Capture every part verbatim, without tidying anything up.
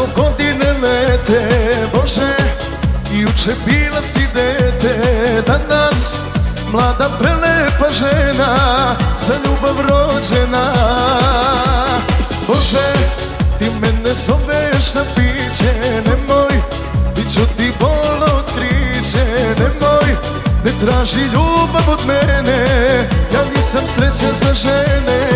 dok godine lete, Bože, juče bila si dete, danas mlada prelepa žena, za ljubav rođena. Bože, ti mene zoveš na piće, nemoj, bit ću ti bolno otkriće, nemoj, ne traži ljubav od mene, ja nisam srećan za žene.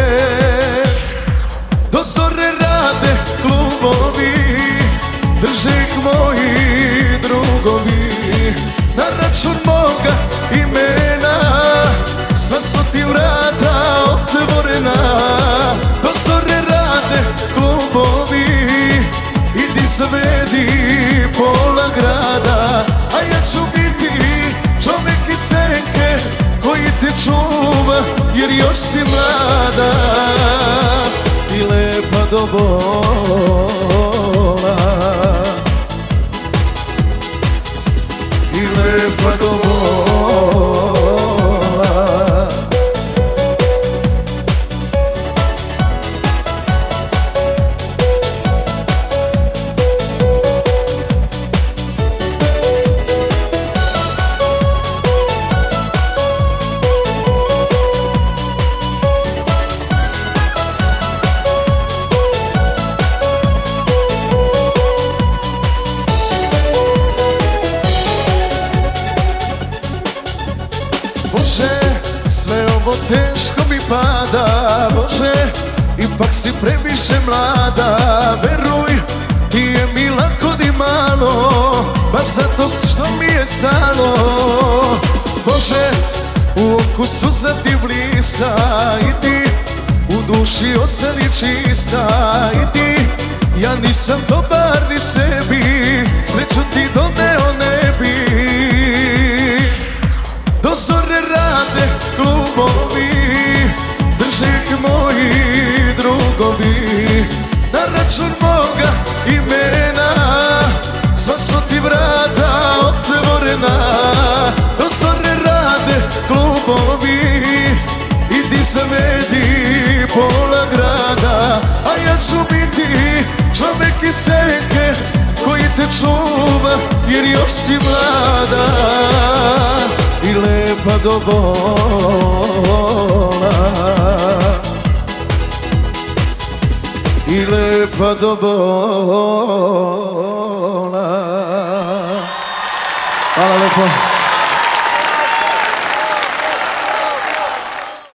Do zore rade klubovi, drže ih moji drugovi, na račun moga imena, sva su ti vrata otvorena. Do zore rade klubovi, idi zavedi pola grada, a ja ću biti čovjek iz senke koji te čuva, jer još si mlada i lepa do bola, i lepa do bola. Bože, sve ovo teško mi pada, Bože, ipak si previše mlada, veruj, ti je mi lako di malo, baš zato što mi je stalo. Bože, u oku suza ti blisa, idi, u duši ostani čista, idi, ja nisam dobar ni sebi, sreću ti doneo ne bi. Do zore rade klubovi, drže ih moji drugovi, na račun moga imena, sva su ti vrata otvorena. Do zore rade klubovi, idi zavedi pola grada, a ja ću biti čovjek iz senke koji te čuva, jer još si mlada i lepa do bola, i lepa do bola. Hvala lepo.